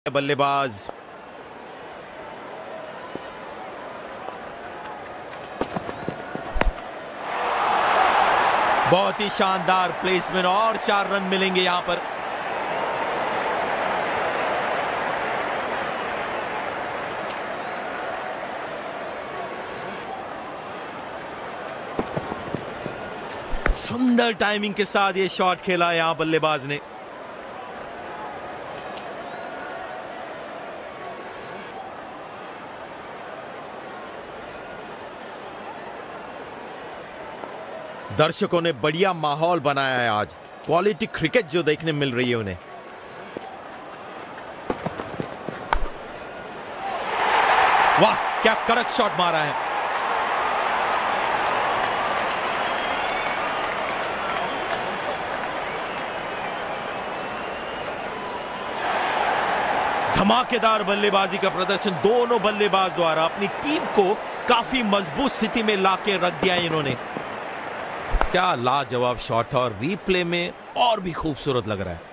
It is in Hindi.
बल्लेबाज बहुत ही शानदार प्लेसमेंट और 4 रन मिलेंगे यहां पर। सुंदर टाइमिंग के साथ ये शॉट खेला यहां बल्लेबाज ने। दर्शकों ने बढ़िया माहौल बनाया है आज। क्वालिटी क्रिकेट जो देखने मिल रही है उन्हें। वाह क्या कड़क शॉट मारा है। धमाकेदार बल्लेबाजी का प्रदर्शन दोनों बल्लेबाज द्वारा अपनी टीम को काफी मजबूत स्थिति में लाके रख दिया इन्होंने। क्या लाजवाब शॉट था और रीप्ले में और भी खूबसूरत लग रहा है।